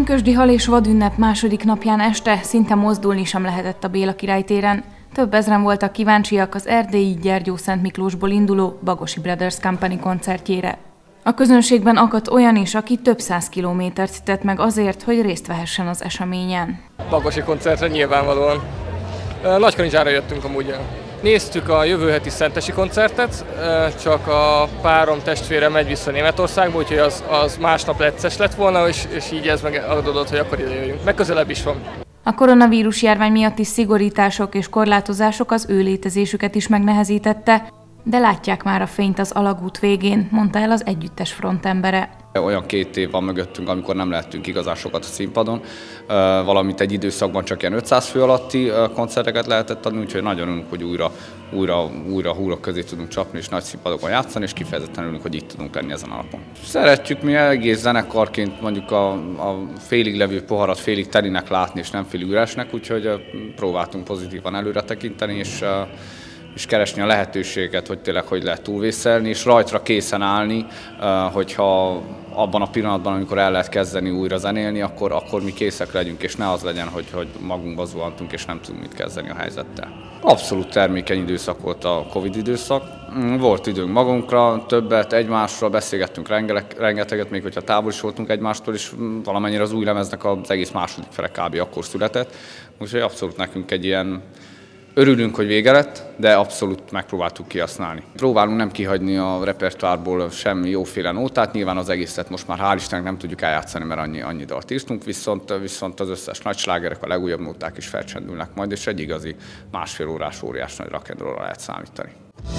pünkösdi hal- és vadünnep második napján este szinte mozdulni sem lehetett a Béla Király téren. Több ezren voltak kíváncsiak az erdélyi Gyergyószent Miklósból induló Bagosi Brothers Company koncertjére. A közönségben akadt olyan is, aki több száz kilométert tett meg azért, hogy részt vehessen az eseményen. Bagosi koncertre nyilvánvalóan. Nagykanizsára jöttünk amúgy. Néztük a jövő heti szentesi koncertet, csak a párom testvére megy vissza Németországba, úgyhogy az másnap lecces lett volna, és így ez megadódott, hogy akkor ide jöjjünk. Meg közelebb is van. A koronavírus járvány miatti szigorítások és korlátozások az ő létezésüket is megnehezítette, de látják már a fényt az alagút végén, mondta el az együttes frontembere. Olyan 2 év van mögöttünk, amikor nem lehettünk igazán sokat a színpadon, valamint egy időszakban csak ilyen 500 fő alatti koncerteket lehetett adni, úgyhogy nagyon örülünk, hogy újra húrok közé tudunk csapni és nagy színpadokon játszani, és kifejezetten örülünk, hogy itt tudunk lenni ezen a napon. Szeretjük mi egész zenekarként mondjuk a félig levő poharat félig telinek látni, és nem félig üresnek, úgyhogy próbáltunk pozitívan előre tekinteni, és keresni a lehetőséget, hogy tényleg hogy lehet túlvészelni, és rajtra készen állni, hogyha abban a pillanatban, amikor el lehet kezdeni újra zenélni, akkor mi készek legyünk, és ne az legyen, hogy magunkba zuhantunk, és nem tudunk mit kezdeni a helyzettel. Abszolút termékeny időszak volt a Covid időszak. Volt időnk magunkra, többet, egymásról beszélgettünk rengeteget, még hogyha távol is voltunk egymástól, és valamennyire az új lemeznek az egész második fele kb. Akkor született. Úgyhogy abszolút nekünk egy ilyen örülünk, hogy vége lett, de abszolút megpróbáltuk kihasználni. Próbálunk nem kihagyni a repertoárból semmi jóféle nótát, nyilván az egészet most már hál' Istennek nem tudjuk eljátszani, mert annyi dalt írtunk, viszont az összes nagy slágerek, a legújabb nóták is felcsendülnek majd, és egy igazi másfél órás óriás nagy rock and rollra lehet számítani.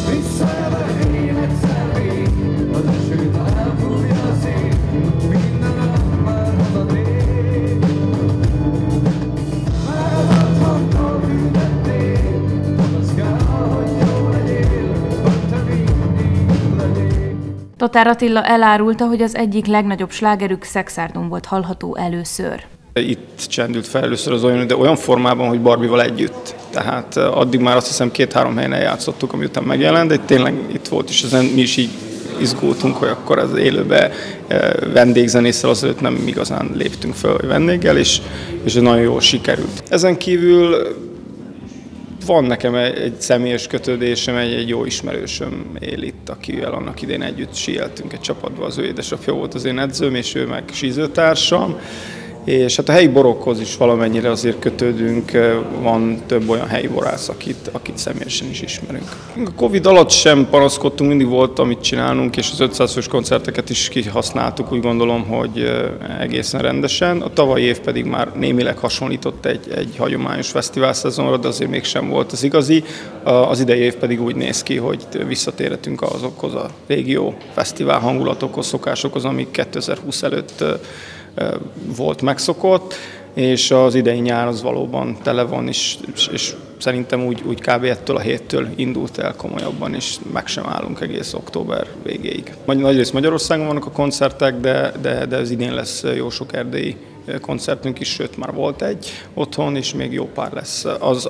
Tóth Attila elárulta, hogy az egyik legnagyobb slágerük Szexárdon volt hallható először. Itt csendült fel először az olyan, de olyan formában, hogy Barbival együtt. Tehát addig már azt hiszem 2-3 helyen eljátszottuk, ami után megjelent, de tényleg itt volt, és ezen mi is így izgultunk, hogy akkor az élőbe vendégzenésszel azelőtt nem igazán léptünk fel vendéggel, és nagyon jól sikerült. Ezen kívül van nekem egy személyes kötődésem, egy jó ismerősöm él itt, akivel annak idén együtt síeltünk egy csapatban, az ő édesapja volt az én edzőm, és ő meg sízőtársam. És hát a helyi borokhoz is valamennyire azért kötődünk, van több olyan helyi borász, akit személyesen is ismerünk. A Covid alatt sem panaszkodtunk, mindig volt, amit csinálunk, és az 500 fős koncerteket is kihasználtuk, úgy gondolom, hogy egészen rendesen. A tavalyi év pedig már némileg hasonlított egy hagyományos fesztivál szezonra, de azért mégsem volt az igazi. Az idei év pedig úgy néz ki, hogy visszatérhetünk azokhoz a régió fesztivál hangulatokhoz, szokásokhoz, amik 2020 előtt volt megszokott, és az idei nyár az valóban tele van, és szerintem úgy kb. Ettől a héttől indult el komolyabban, és meg sem állunk egész október végéig. Nagyrészt Magyarországon vannak a koncertek, de az idén lesz jó sok erdélyi koncertünk is, sőt már volt egy otthon, és még jó pár lesz.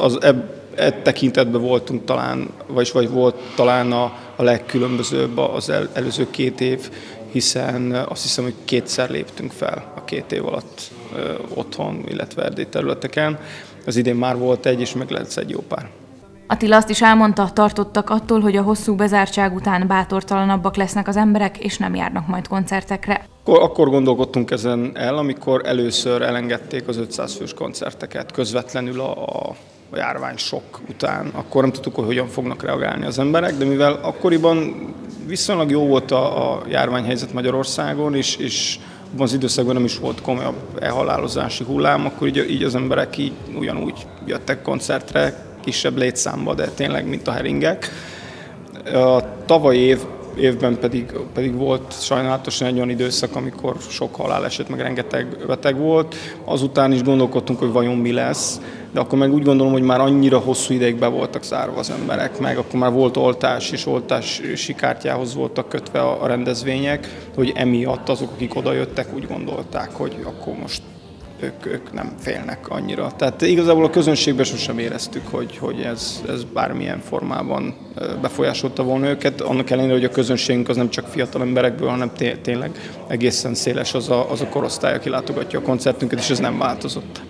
Tekintetben voltunk talán, vagy volt talán a legkülönbözőbb az előző 2 év, hiszen azt hiszem, hogy 2-szer léptünk fel a 2 év alatt otthon, illetve erdélyi területeken. Az idén már volt egy, és meg lesz egy jó pár. Attila azt is elmondta, tartottak attól, hogy a hosszú bezártság után bátortalanabbak lesznek az emberek, és nem járnak majd koncertekre. Akkor gondolkodtunk ezen el, amikor először elengedték az 500 fős koncerteket közvetlenül a járvány sok után. Akkor nem tudtuk, hogy hogyan fognak reagálni az emberek, de mivel akkoriban viszonylag jó volt a járványhelyzet Magyarországon, és abban az időszakban nem is volt komolyabb elhalálozási hullám, akkor így az emberek így ugyanúgy jöttek koncertre, kisebb létszámba, de tényleg mint a heringek. A tavalyi évben pedig volt sajnálatosan egy olyan időszak, amikor sok haláleset, meg rengeteg beteg volt. Azután is gondolkodtunk, hogy vajon mi lesz, de akkor meg úgy gondolom, hogy már annyira hosszú ideig be voltak zárva az emberek, meg akkor már volt oltás, és oltási kártyához voltak kötve a rendezvények, hogy emiatt azok, akik odajöttek, úgy gondolták, hogy akkor most ők nem félnek annyira. Tehát igazából a közönségben sosem éreztük, hogy ez bármilyen formában befolyásolta volna őket, annak ellenére, hogy a közönségünk az nem csak fiatal emberekből, hanem tényleg egészen széles az a korosztály, aki látogatja a koncertünket, és ez nem változott.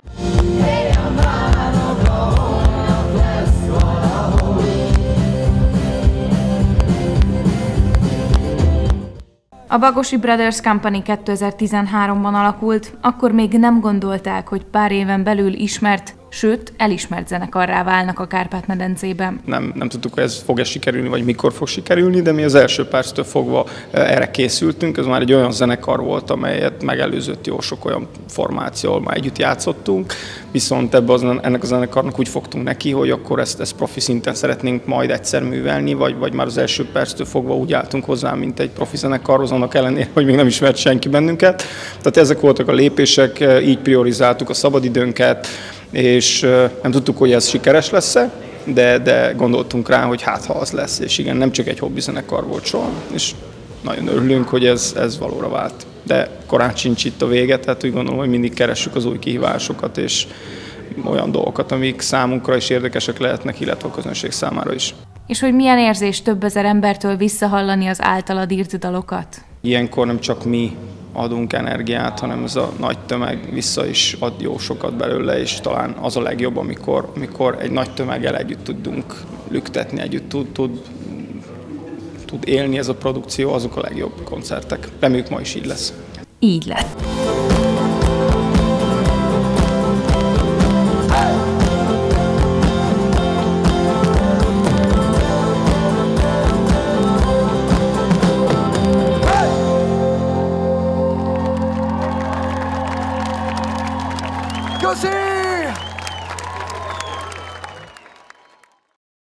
A Bagosi Brothers Company 2013-ban alakult, akkor még nem gondolták, hogy pár éven belül ismert, sőt, elismert zenekarrá válnak a Kárpát-medencében. Nem tudtuk, hogy ez fog-e sikerülni, vagy mikor fog sikerülni, de mi az első perctől fogva erre készültünk. Ez már egy olyan zenekar volt, amelyet megelőzött jó sok olyan formáció, ahol már együtt játszottunk, viszont ennek a zenekarnak úgy fogtunk neki, hogy akkor ezt profi szinten szeretnénk majd egyszer művelni, vagy már az első perctől fogva úgy álltunk hozzá, mint egy profi zenekarhoz, annak ellenére, hogy még nem ismert senki bennünket. Tehát ezek voltak a lépések, így priorizáltuk a szabadidőnket, és nem tudtuk, hogy ez sikeres lesz-e, de gondoltunk rá, hogy hát ha az lesz, és igen, nem csak egy hobbi zenekar volt soha, és nagyon örülünk, hogy ez valóra vált. De korán sincs itt a vége, tehát úgy gondolom, hogy mindig keressük az új kihívásokat, és olyan dolgokat, amik számunkra is érdekesek lehetnek, illetve a közönség számára is. És hogy milyen érzés több ezer embertől visszahallani az általad írt dalokat? Ilyenkor nem csak mi adunk energiát, hanem ez a nagy tömeg vissza is ad jó sokat belőle, és talán az a legjobb, amikor egy nagy tömeggel együtt tudunk lüktetni, együtt tud élni ez a produkció, azok a legjobb koncertek. Reméljük, ma is így lesz. Így lett. Così!